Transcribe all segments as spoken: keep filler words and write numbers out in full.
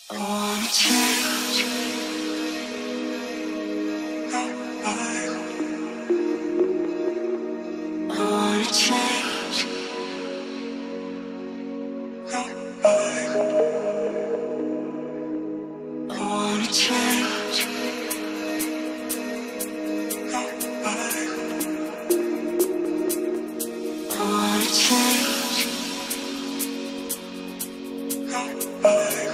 I wanna change your mind. I wanna change your mind. I wanna change your mind. I wanna change your mind.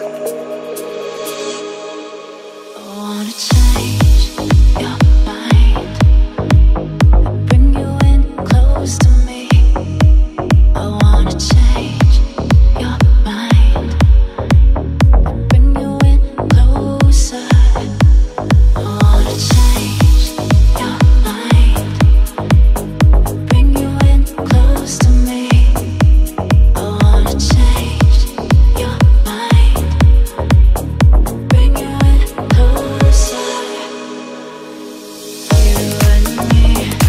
I wanna change your mind and bring you in close to me. I wanna change your mind and bring you in closer. I wanna change your mind and bring you in close to me. I wanna change your mind and bring you in closer. You and me.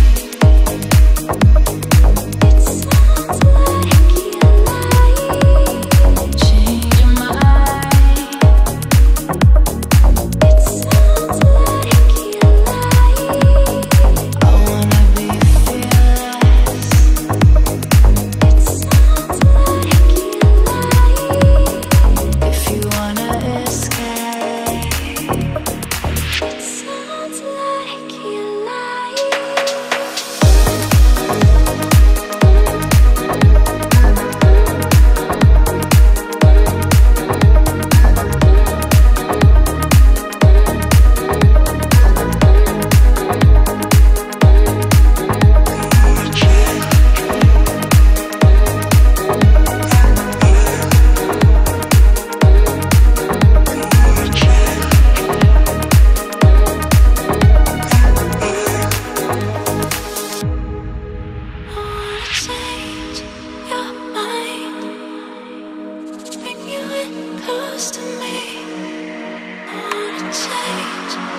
It sounds like you're lying. Change your mind. It sounds like you're lying. I wanna be fearless. It sounds like you're lying. If you wanna escape, it sounds like you're lying. I wanna change your mind, bring you in close to me. I wanna change